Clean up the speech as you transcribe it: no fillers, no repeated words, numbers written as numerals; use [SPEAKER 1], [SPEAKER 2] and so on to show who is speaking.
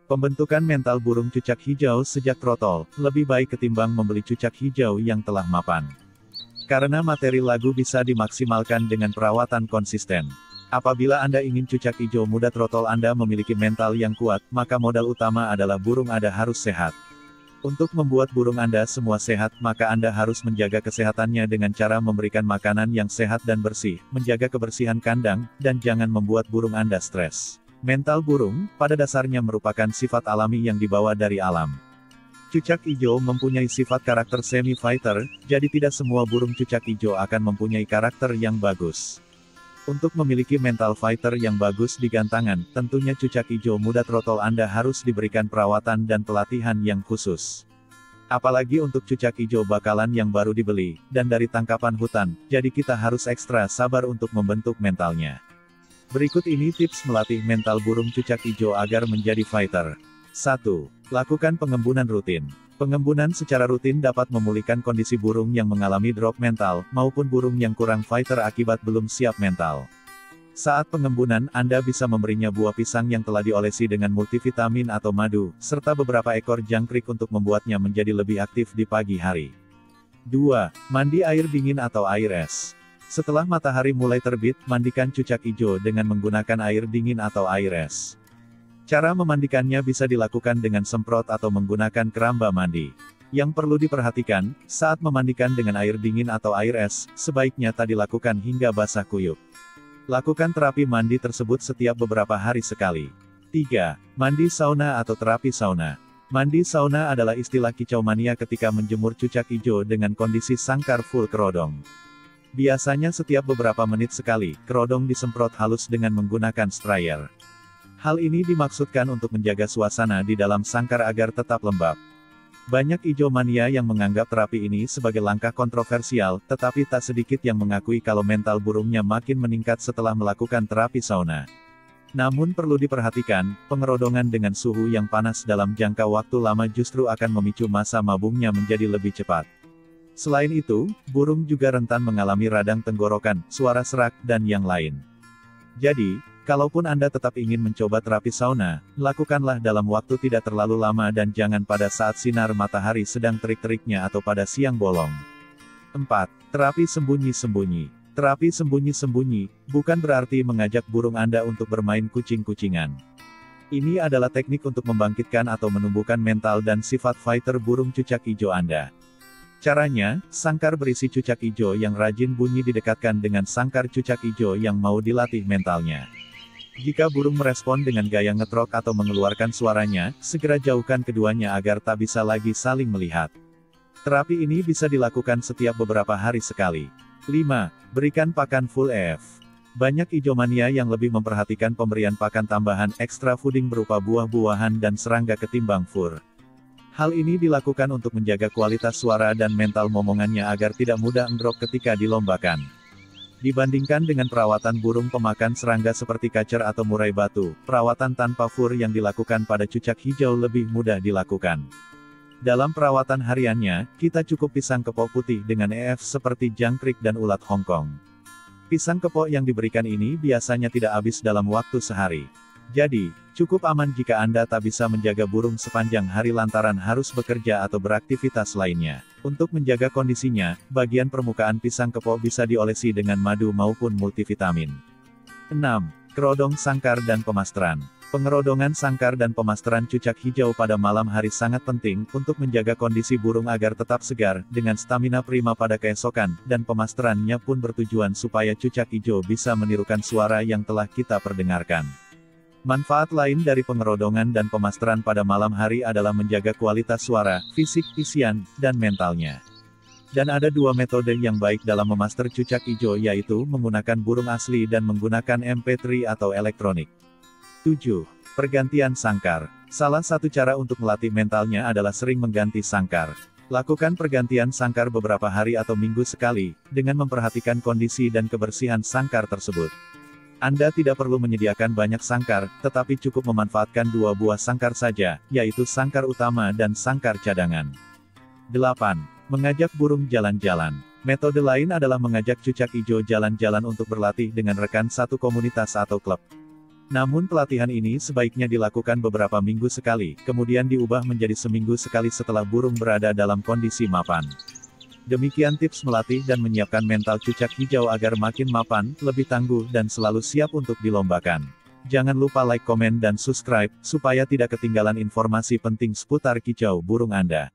[SPEAKER 1] Pembentukan mental burung cucak hijau sejak trotol, lebih baik ketimbang membeli cucak hijau yang telah mapan. Karena materi lagu bisa dimaksimalkan dengan perawatan konsisten. Apabila Anda ingin cucak hijau muda trotol Anda memiliki mental yang kuat, maka modal utama adalah burung Anda harus sehat. Untuk membuat burung Anda semua sehat, maka Anda harus menjaga kesehatannya dengan cara memberikan makanan yang sehat dan bersih, menjaga kebersihan kandang, dan jangan membuat burung Anda stres. Mental burung, pada dasarnya merupakan sifat alami yang dibawa dari alam. Cucak hijau mempunyai sifat karakter semi-fighter, jadi tidak semua burung cucak hijau akan mempunyai karakter yang bagus. Untuk memiliki mental fighter yang bagus di gantangan, tentunya cucak hijau muda trotol Anda harus diberikan perawatan dan pelatihan yang khusus. Apalagi untuk cucak hijau bakalan yang baru dibeli, dan dari tangkapan hutan, jadi kita harus ekstra sabar untuk membentuk mentalnya. Berikut ini tips melatih mental burung cucak hijau agar menjadi fighter. 1. Lakukan pengembunan rutin. Pengembunan secara rutin dapat memulihkan kondisi burung yang mengalami drop mental, maupun burung yang kurang fighter akibat belum siap mental. Saat pengembunan, Anda bisa memberinya buah pisang yang telah diolesi dengan multivitamin atau madu, serta beberapa ekor jangkrik untuk membuatnya menjadi lebih aktif di pagi hari. 2. Mandi air dingin atau air es. Setelah matahari mulai terbit, mandikan cucak hijau dengan menggunakan air dingin atau air es. Cara memandikannya bisa dilakukan dengan semprot atau menggunakan keramba mandi. Yang perlu diperhatikan, saat memandikan dengan air dingin atau air es, sebaiknya tak dilakukan hingga basah kuyup. Lakukan terapi mandi tersebut setiap beberapa hari sekali. 3. Mandi sauna atau terapi sauna. Mandi sauna adalah istilah kicau mania ketika menjemur cucak hijau dengan kondisi sangkar full kerodong. Biasanya setiap beberapa menit sekali, kerodong disemprot halus dengan menggunakan sprayer. Hal ini dimaksudkan untuk menjaga suasana di dalam sangkar agar tetap lembab. Banyak hijau mania yang menganggap terapi ini sebagai langkah kontroversial, tetapi tak sedikit yang mengakui kalau mental burungnya makin meningkat setelah melakukan terapi sauna. Namun perlu diperhatikan, pengerodongan dengan suhu yang panas dalam jangka waktu lama justru akan memicu masa mabungnya menjadi lebih cepat. Selain itu, burung juga rentan mengalami radang tenggorokan, suara serak, dan yang lain. Jadi, kalaupun Anda tetap ingin mencoba terapi sauna, lakukanlah dalam waktu tidak terlalu lama dan jangan pada saat sinar matahari sedang terik-teriknya atau pada siang bolong. 4. Terapi sembunyi-sembunyi. Terapi sembunyi-sembunyi, bukan berarti mengajak burung Anda untuk bermain kucing-kucingan. Ini adalah teknik untuk membangkitkan atau menumbuhkan mental dan sifat fighter burung cucak hijau Anda. Caranya, sangkar berisi cucak hijau yang rajin bunyi didekatkan dengan sangkar cucak hijau yang mau dilatih mentalnya. Jika burung merespon dengan gaya ngetrok atau mengeluarkan suaranya, segera jauhkan keduanya agar tak bisa lagi saling melihat. Terapi ini bisa dilakukan setiap beberapa hari sekali. 5. Berikan pakan full EF. Banyak hijomania yang lebih memperhatikan pemberian pakan tambahan extra fooding berupa buah-buahan dan serangga ketimbang fur. Hal ini dilakukan untuk menjaga kualitas suara dan mental momongannya agar tidak mudah ngedrop ketika dilombakan. Dibandingkan dengan perawatan burung pemakan serangga seperti kacer atau murai batu, perawatan tanpa fur yang dilakukan pada cucak hijau lebih mudah dilakukan. Dalam perawatan hariannya, kita cukup pisang kepok putih dengan EF seperti jangkrik dan ulat Hongkong. Pisang kepok yang diberikan ini biasanya tidak habis dalam waktu sehari. Jadi, cukup aman jika Anda tak bisa menjaga burung sepanjang hari lantaran harus bekerja atau beraktivitas lainnya. Untuk menjaga kondisinya, bagian permukaan pisang kepok bisa diolesi dengan madu maupun multivitamin. 6. Kerodong sangkar dan pemasteran. Pengerodongan sangkar dan pemasteran cucak hijau pada malam hari sangat penting untuk menjaga kondisi burung agar tetap segar, dengan stamina prima pada keesokan, dan pemasterannya pun bertujuan supaya cucak hijau bisa menirukan suara yang telah kita perdengarkan. Manfaat lain dari pengerodongan dan pemasteran pada malam hari adalah menjaga kualitas suara, fisik, isian, dan mentalnya. Dan ada dua metode yang baik dalam memaster cucak hijau yaitu menggunakan burung asli dan menggunakan MP3 atau elektronik. 7. Pergantian sangkar. Salah satu cara untuk melatih mentalnya adalah sering mengganti sangkar. Lakukan pergantian sangkar beberapa hari atau minggu sekali, dengan memperhatikan kondisi dan kebersihan sangkar tersebut. Anda tidak perlu menyediakan banyak sangkar, tetapi cukup memanfaatkan dua buah sangkar saja, yaitu sangkar utama dan sangkar cadangan. 8. Mengajak burung jalan-jalan. Metode lain adalah mengajak cucak hijau jalan-jalan untuk berlatih dengan rekan satu komunitas atau klub. Namun pelatihan ini sebaiknya dilakukan beberapa minggu sekali, kemudian diubah menjadi seminggu sekali setelah burung berada dalam kondisi mapan. Demikian tips melatih dan menyiapkan mental cucak hijau agar makin mapan, lebih tangguh dan selalu siap untuk dilombakan. Jangan lupa like, komen dan subscribe, supaya tidak ketinggalan informasi penting seputar kicau burung Anda.